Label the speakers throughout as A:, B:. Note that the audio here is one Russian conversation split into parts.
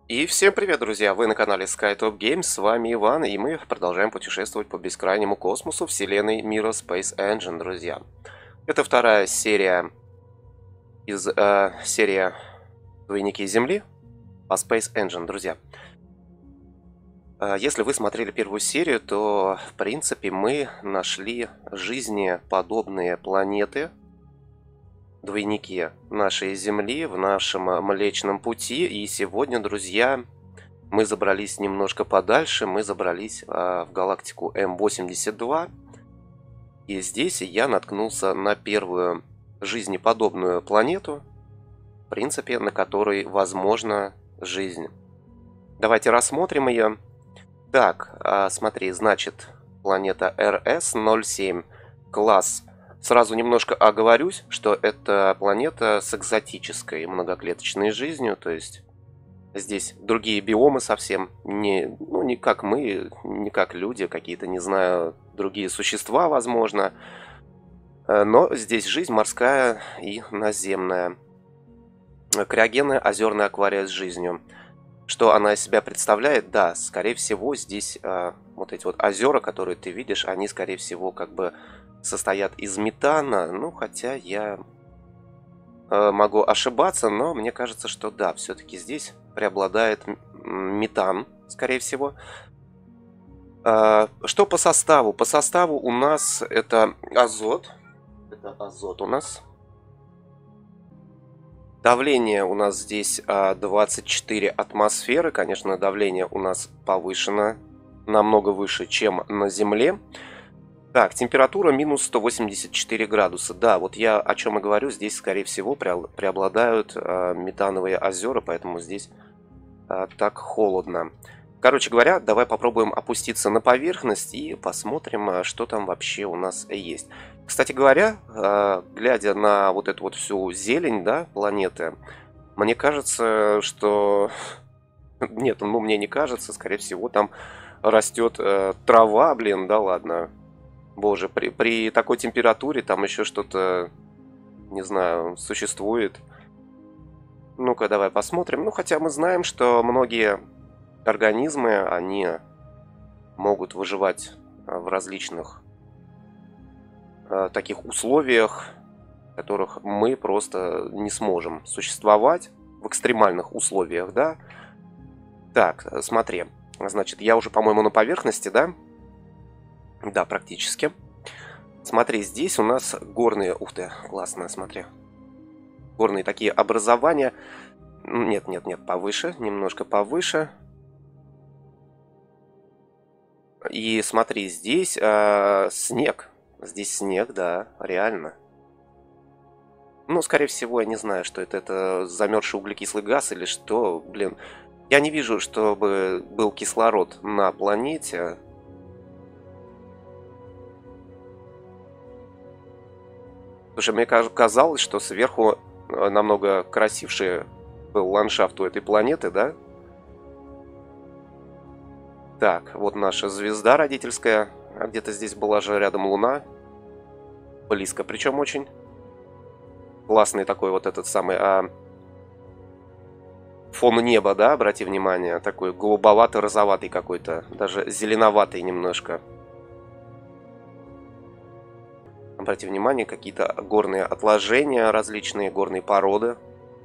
A: И всем привет, друзья! Вы на канале SkyTop Games, с вами Иван, и мы продолжаем путешествовать по бескрайнему космосу вселенной мира Space Engine, друзья. Это вторая серия из серии «Двойники Земли» по Space Engine, друзья. Если вы смотрели первую серию, то, в принципе, мы нашли жизнеподобные планеты, двойники нашей Земли в нашем Млечном Пути. И сегодня, друзья, мы забрались немножко подальше. Мы забрались в галактику М82. И здесь я наткнулся на первую жизнеподобную планету, в принципе, на которой возможна жизнь. Давайте рассмотрим ее. Так, смотри, значит, планета РС-07, класс. Сразу немножко оговорюсь, что это планета с экзотической многоклеточной жизнью, то есть здесь другие биомы совсем, не как мы, не как люди, какие-то, не знаю, другие существа, возможно, но здесь жизнь морская и наземная. Криогенная озерная аквария с жизнью. Что она из себя представляет? Да, скорее всего, здесь вот эти вот озера, которые ты видишь, они, скорее всего, как бы состоят из метана. Ну, хотя я могу ошибаться, но мне кажется, что да, все-таки здесь преобладает метан, скорее всего. Что по составу? По составу у нас это азот. Это азот у нас. Давление у нас здесь 24 атмосферы. Конечно, давление у нас повышено, намного выше, чем на Земле. Так, температура минус 184 градуса. Да, вот я о чем и говорю. Здесь, скорее всего, преобладают метановые озера, поэтому здесь так холодно. Короче говоря, давай попробуем опуститься на поверхность и посмотрим, что там вообще у нас есть. Кстати говоря, глядя на вот эту вот всю зелень, да, планеты, мне кажется, что... Нет, ну мне не кажется, скорее всего, там растет трава, блин, да ладно. Боже, при такой температуре там еще что-то, не знаю, существует. Ну-ка, давай посмотрим. Ну, хотя мы знаем, что многие организмы, они могут выживать в различных таких условиях, в которых мы просто не сможем существовать, в экстремальных условиях, да. Так, смотри, значит, я уже, по-моему, на поверхности, да? Да, практически. Смотри, здесь у нас горные... Ух ты, классно, смотри. Горные такие образования. Нет, нет, нет, повыше, немножко повыше. И смотри, здесь снег. Здесь снег, да, реально. Ну, скорее всего, я не знаю, что это. Это замерзший углекислый газ или что. Блин, я не вижу, чтобы был кислород на планете. Слушай, мне казалось, что сверху намного красивше был ландшафт у этой планеты, да? Так, вот наша звезда родительская. А где-то здесь была же рядом Луна. Близко, причем очень. Классный такой вот этот самый фон неба, да, обрати внимание. Такой голубовато-розоватый какой-то. Даже зеленоватый немножко. Обрати внимание, какие-то горные отложения, различные горные породы.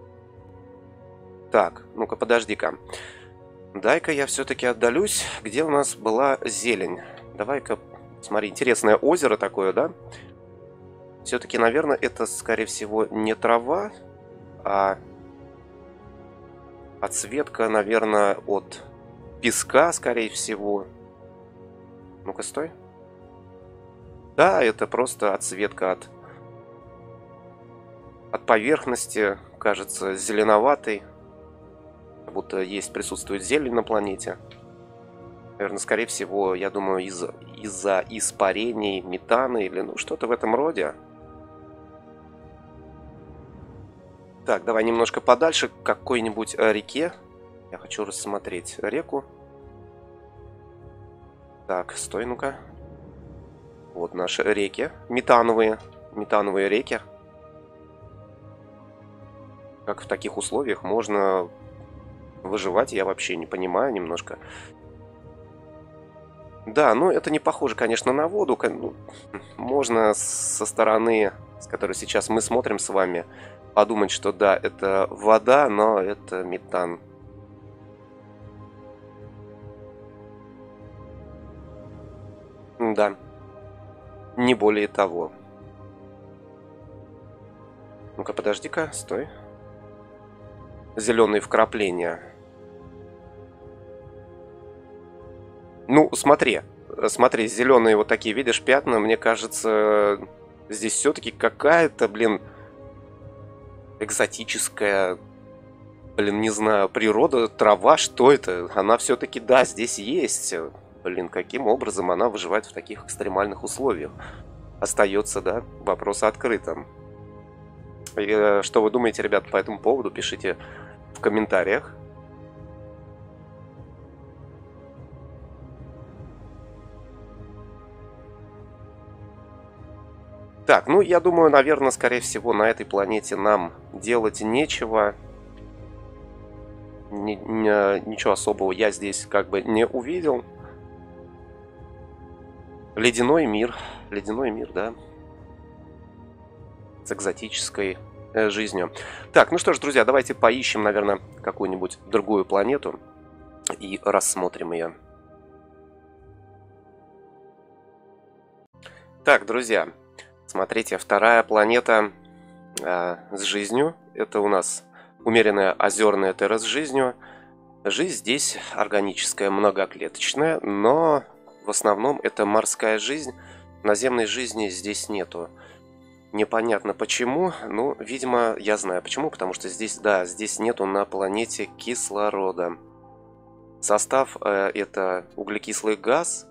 A: Так, ну-ка, подожди-ка. Дай-ка я все-таки отдалюсь, где у нас была зелень. Давай-ка, смотри, интересное озеро такое, да? Все-таки, наверное, это, скорее всего, не трава, а отсветка, наверное, от песка, скорее всего. Ну-ка, стой. Да, это просто отсветка от поверхности, кажется, зеленоватой. Как будто присутствует зелень на планете. Наверное, скорее всего, я думаю, из-за испарений метана или ну что-то в этом роде. Так, давай немножко подальше к какой-нибудь реке. Я хочу рассмотреть реку. Так, стой, ну-ка. Вот наши реки. Метановые реки. Как в таких условиях можно Выживать я вообще не понимаю немножко. Да, ну это не похоже, конечно, на воду. Ну, можно со стороны, с которой сейчас мы смотрим с вами, подумать, что да, это вода, но это метан. Да, не более того. Ну-ка, подожди-ка, стой. Зеленые вкрапления. Ну, смотри, смотри, зеленые вот такие, видишь, пятна, мне кажется, здесь все-таки какая-то, блин, экзотическая, блин, не знаю, природа, трава, что это? Она все-таки, да, здесь есть. Блин, каким образом она выживает в таких экстремальных условиях? Остается, да, вопрос открытым. И, что вы думаете, ребят, по этому поводу? Пишите в комментариях. Так, ну, я думаю, наверное, скорее всего, на этой планете нам делать нечего. Ничего особого я здесь как бы не увидел. Ледяной мир, да, с экзотической жизнью. Так, ну что ж, друзья, давайте поищем, наверное, какую-нибудь другую планету и рассмотрим ее. Так, друзья, смотрите, вторая планета с жизнью. Это у нас умеренная озерная терра с жизнью. Жизнь здесь органическая, многоклеточная, но в основном это морская жизнь. Наземной жизни здесь нету. Непонятно почему, ну, видимо, я знаю почему, потому что здесь, да, здесь нету на планете кислорода. Состав это углекислый газ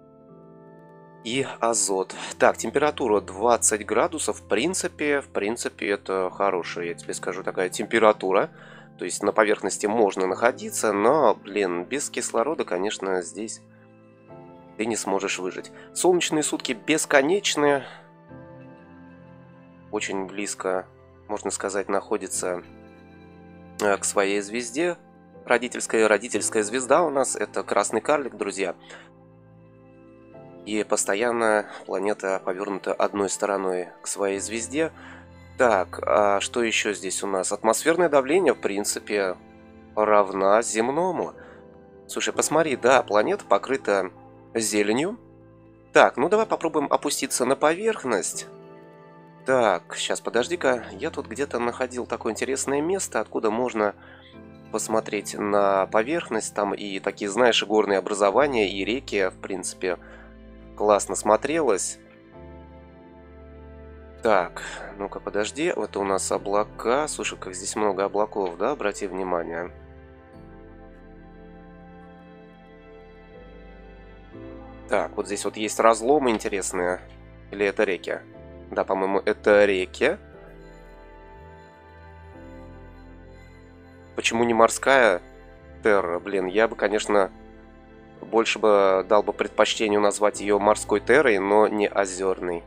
A: и азот. Так, температура 20 градусов, в принципе, это хорошая, я тебе скажу, такая температура. То есть на поверхности можно находиться, но, блин, без кислорода, конечно, здесь ты не сможешь выжить. Солнечные сутки бесконечные. Очень близко, можно сказать, находится к своей звезде. Родительская звезда у нас это красный карлик, друзья. И постоянно планета повернута одной стороной к своей звезде. Так, а что еще здесь у нас? Атмосферное давление, в принципе, равна земному. Слушай, посмотри, да, планета покрыта зеленью. Так, ну давай попробуем опуститься на поверхность. Так, сейчас, подожди-ка. Я тут где-то находил такое интересное место, откуда можно посмотреть на поверхность. Там и такие, знаешь, горные образования, и реки, в принципе, классно смотрелось. Так, ну-ка, подожди. Это у нас облака. Слушай, как здесь много облаков, да? Обрати внимание. Так, вот здесь вот есть разломы интересные. Или это реки? Да, по-моему, это реки. Почему не морская терра? Блин, я бы, конечно, больше бы дал бы предпочтению назвать ее морской террой, но не озерной.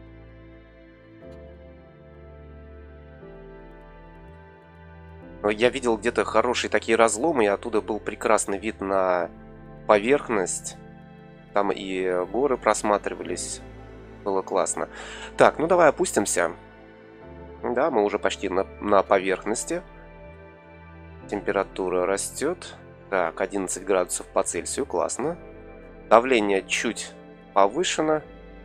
A: Я видел где-то хорошие такие разломы, и оттуда был прекрасный вид на поверхность. Там и горы просматривались. Было классно. Так, ну давай опустимся. Да, мы уже почти на поверхности. Температура растет. Так, 11 градусов по Цельсию, классно. Давление чуть повышено.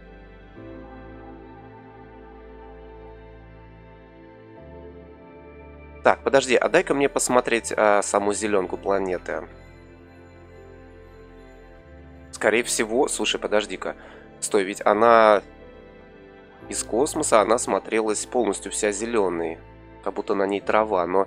A: Так, подожди, а дай-ка мне посмотреть саму зеленку планеты. Скорее всего... Слушай, подожди-ка. Стой, ведь она... Из космоса она смотрелась полностью вся зеленой. Как будто на ней трава, но...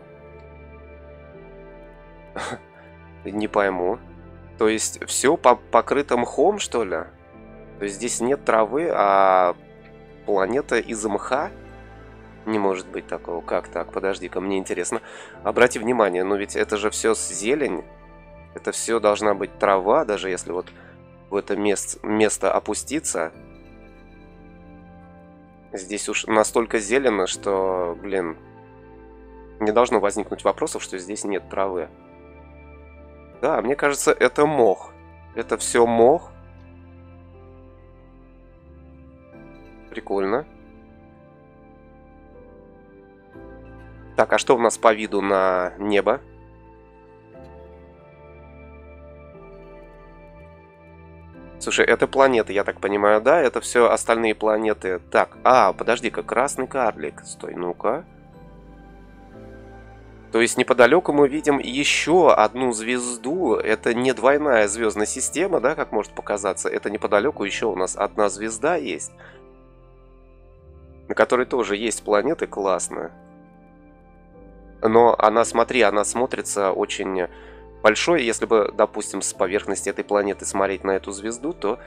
A: Не пойму. То есть все покрыто мхом, что ли? То есть здесь нет травы, а планета из мха? Не может быть такого. Как так? Подожди-ка, мне интересно. Обрати внимание, но ведь это же все зелень. Это все должна быть трава, даже если вот в это место опуститься. Здесь уж настолько зелено, что, блин, не должно возникнуть вопросов, что здесь нет травы. Да, мне кажется, это мох. Это все мох. Прикольно. Так, а что у нас по виду на небо? Слушай, это планеты, я так понимаю, да? Это все остальные планеты. Так, подожди-ка, красный карлик. Стой, ну-ка. То есть неподалеку мы видим еще одну звезду. Это не двойная звездная система, да, как может показаться. Это неподалеку еще у нас одна звезда есть, на которой тоже есть планеты, классно. Но она, смотри, она смотрится очень большой. Если бы, допустим, с поверхности этой планеты смотреть на эту звезду, то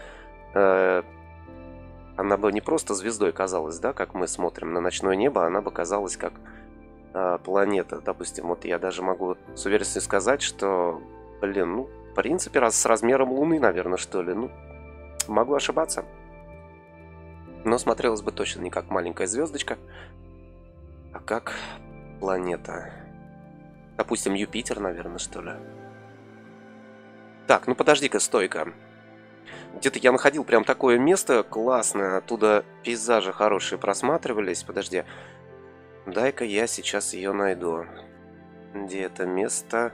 A: она бы не просто звездой казалась, да, как мы смотрим на ночное небо, она бы казалась как планета. Допустим, вот я даже могу с уверенностью сказать, что, блин, ну, в принципе, с размером Луны, наверное, что ли. Ну, могу ошибаться. Но смотрелась бы точно не как маленькая звездочка, а как планета. Допустим, Юпитер, наверное, что ли. Так, ну подожди-ка, стой-ка. Где-то я находил прям такое место классное. Оттуда пейзажи хорошие просматривались. Подожди. Дай-ка я сейчас ее найду. Где это место?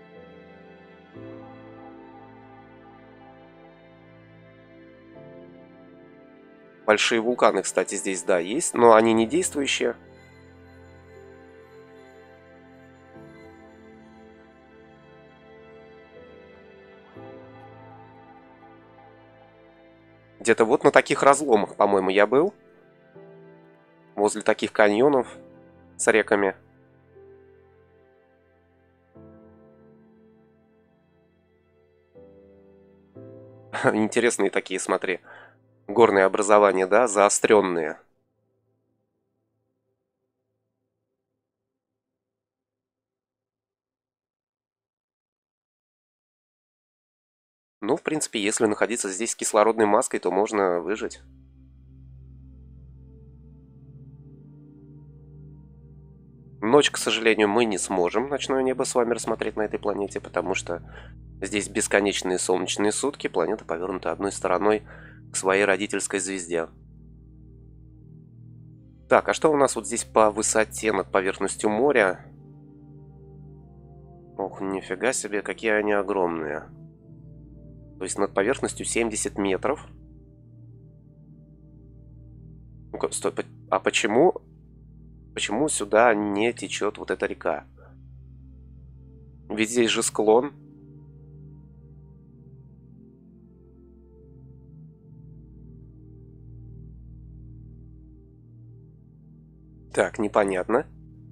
A: Большие вулканы, кстати, здесь, да, есть. Но они не действующие. Где-то вот на таких разломах, по-моему, я был. Возле таких каньонов с реками. Интересные такие, смотри. Горные образования, да, заостренные. Ну, в принципе, если находиться здесь с кислородной маской, то можно выжить. Ночь, к сожалению, мы не сможем ночное небо с вами рассмотреть на этой планете, потому что здесь бесконечные солнечные сутки, планета повернута одной стороной к своей родительской звезде. Так, а что у нас вот здесь по высоте над поверхностью моря? Ох, нифига себе, какие они огромные. То есть над поверхностью 70 метров. Ну-ка, стой, а почему сюда не течет вот эта река? Ведь здесь же склон. Так, непонятно.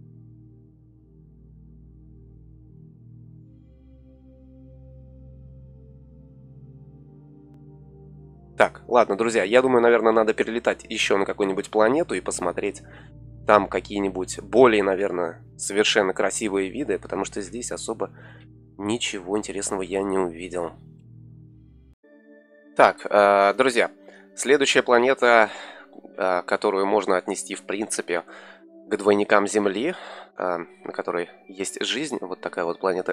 A: Так, ладно, друзья, я думаю, наверное, надо перелетать еще на какую-нибудь планету и посмотреть там какие-нибудь более, наверное, совершенно красивые виды, потому что здесь особо ничего интересного я не увидел. Так, друзья, следующая планета, которую можно отнести, в принципе, к двойникам Земли, на которой есть жизнь, вот такая вот планета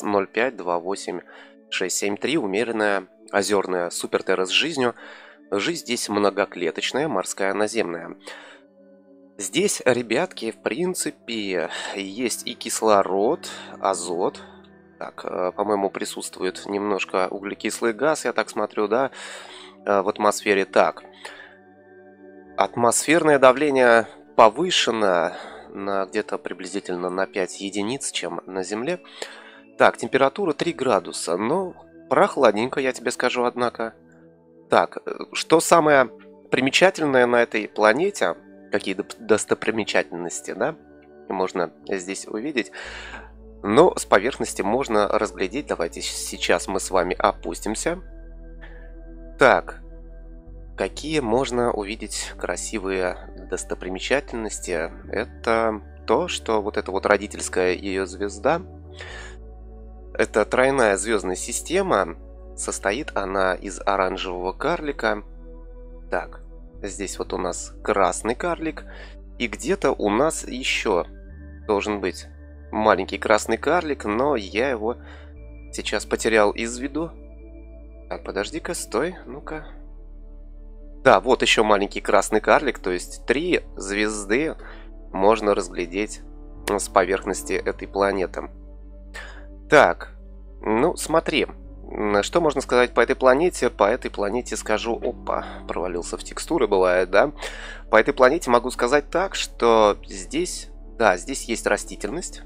A: RS-0528-673, умеренная озерная супертерра с жизнью. Жизнь здесь многоклеточная, морская, наземная. Здесь, ребятки, в принципе, есть и кислород, азот. Так, по-моему, присутствует немножко углекислый газ, я так смотрю, да, в атмосфере. Так, атмосферное давление повышено на где-то приблизительно на 5 единиц, чем на Земле. Так, температура 3 градуса, но прохладненько, я тебе скажу, однако. Так, что самое примечательное на этой планете, какие достопримечательности, да, можно здесь увидеть. Но с поверхности можно разглядеть. Давайте сейчас мы с вами опустимся. Так, какие можно увидеть красивые достопримечательности? Это то, что вот эта вот родительская ее звезда, это тройная звездная система. Состоит она из оранжевого карлика. Так, здесь вот у нас красный карлик. И где-то у нас еще должен быть маленький красный карлик, но я его Сейчас потерял из виду. Так, подожди-ка, стой, ну-ка. Да, вот еще маленький красный карлик, то есть 3 звезды можно разглядеть с поверхности этой планеты. Так, ну смотри, что можно сказать по этой планете? По этой планете скажу, опа, провалился в текстуры, бывает, да? По этой планете могу сказать так, что здесь, да, здесь есть растительность.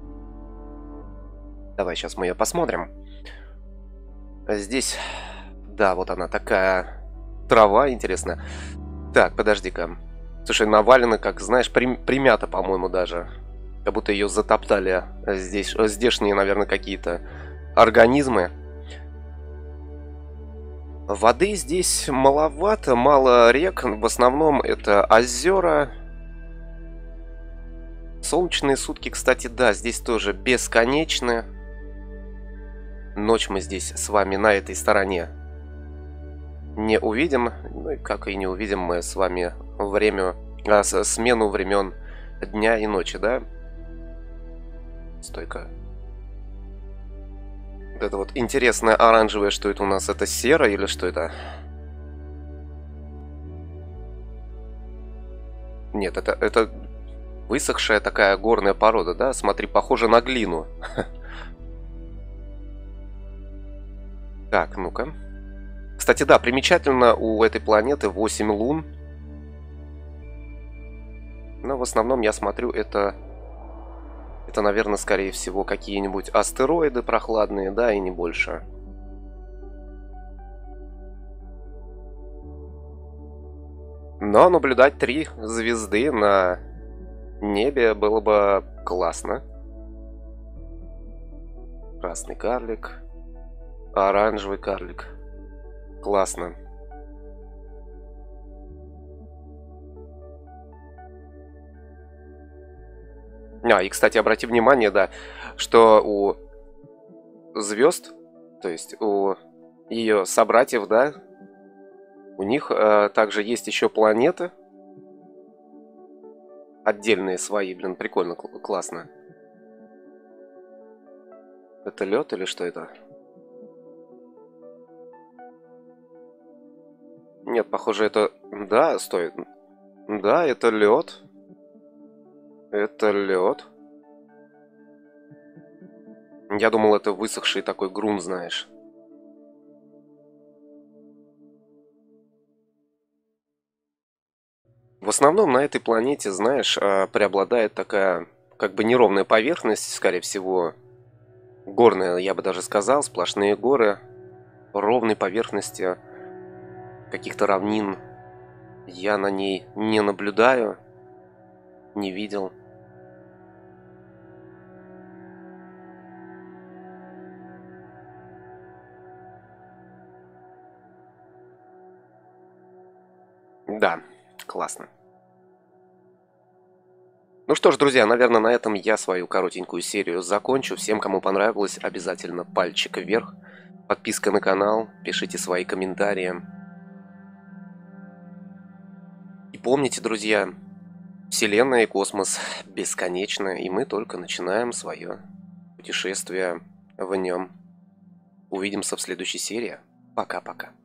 A: Давай сейчас мы ее посмотрим. Здесь, да, вот она такая трава, интересно. Так, подожди-ка. Слушай, навалено, как, знаешь, примята, по-моему, даже. Как будто ее затоптали здесь, здешние, наверное, какие-то организмы. Воды здесь маловато, мало рек. В основном это озера. Солнечные сутки, кстати, да, здесь тоже бесконечны. Ночь мы здесь с вами на этой стороне не увидим. Ну и как и не увидим мы с вами смену времен дня и ночи, да? Стойка. Вот это вот интересное оранжевое, что это у нас? Это сера или что это? Нет, это высохшая такая горная порода, да? Смотри, похоже на глину. Так, ну-ка. Кстати, да, примечательно, у этой планеты 8 лун. Но в основном я смотрю, это, наверное, скорее всего, какие-нибудь астероиды прохладные, да, и не больше. Но наблюдать 3 звезды на небе было бы классно. Красный карлик, оранжевый карлик. Классно. И, кстати, обрати внимание, да, что у звезд, то есть у ее собратьев, да, у них также есть еще планеты. Отдельные свои, блин, прикольно, классно. Это лед или что это? Нет, похоже, это... Да, стоит. Да, это лед. Это лед. Я думал, это высохший такой грунт, знаешь. В основном на этой планете, знаешь, преобладает такая, как бы неровная поверхность, скорее всего, горная, я бы даже сказал, сплошные горы, ровной поверхности каких-то равнин я на ней не наблюдаю, не видел. Да, классно. Ну что ж, друзья, наверное, на этом я свою коротенькую серию закончу. Всем, кому понравилось, обязательно пальчик вверх, подписка на канал, пишите свои комментарии. И помните, друзья, Вселенная и космос бесконечны, и мы только начинаем свое путешествие в нем. Увидимся в следующей серии. Пока-пока.